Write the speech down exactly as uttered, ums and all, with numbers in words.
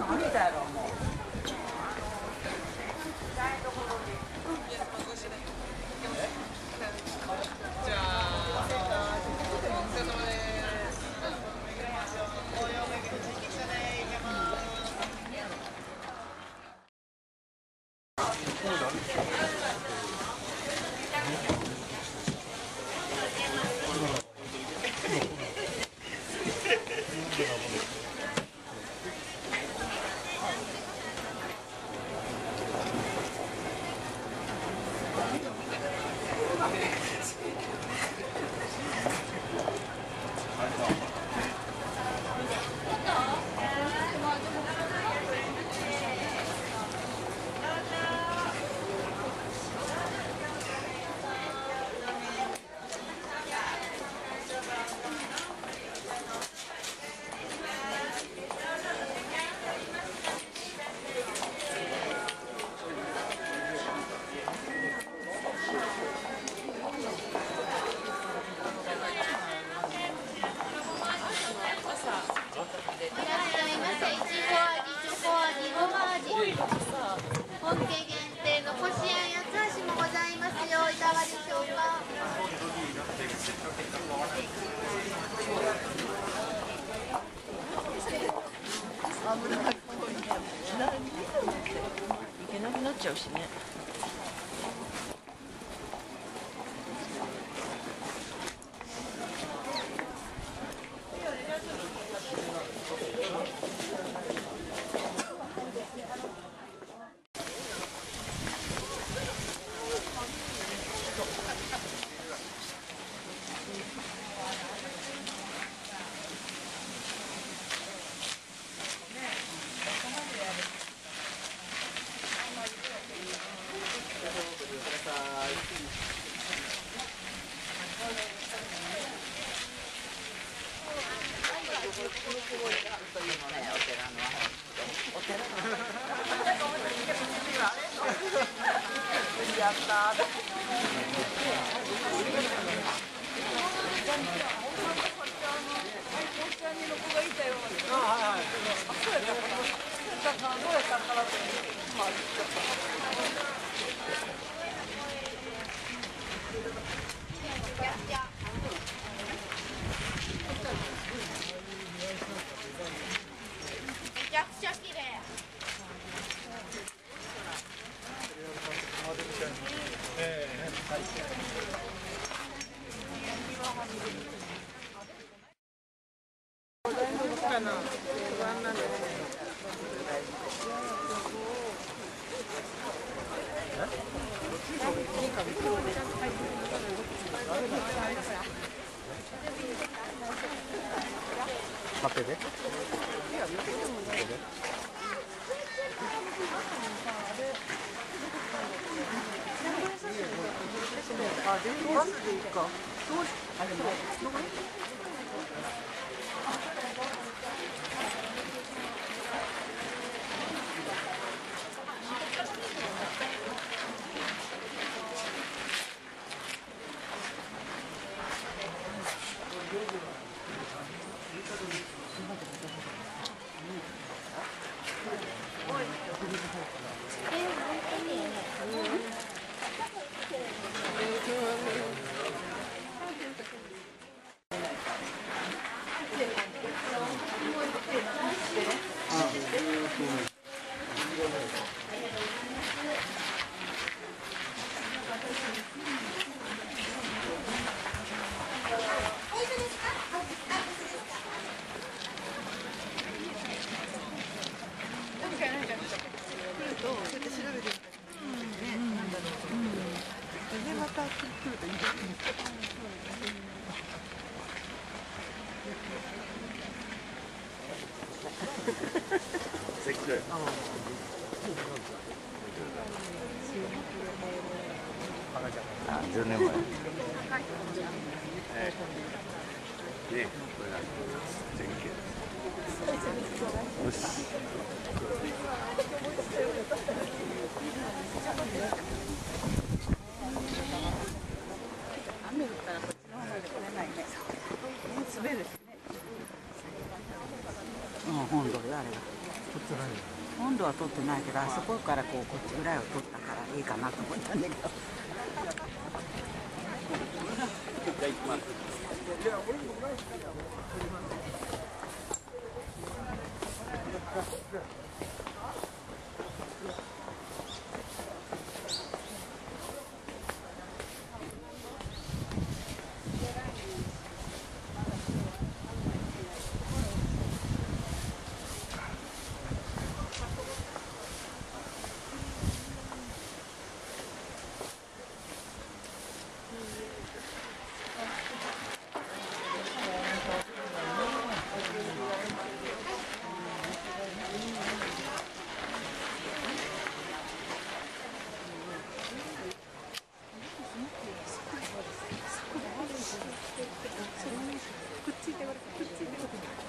けなくなっちゃうしね。やったー。めちゃくちゃ綺麗。 待ってて。あ、でバスでいいか。あ、でもどこ？あ、じゅうねんまえ。ね、これが全景。よし。雨降ったらこっちの方まで来れないね。滑るしね。うん、本当だあれが。 温度は取ってないけど、あそこからこうこっちぐらいを取ったからいいかなと思ったんだけど。 じゃあ行きます。 くっついてくる、くっついてくる。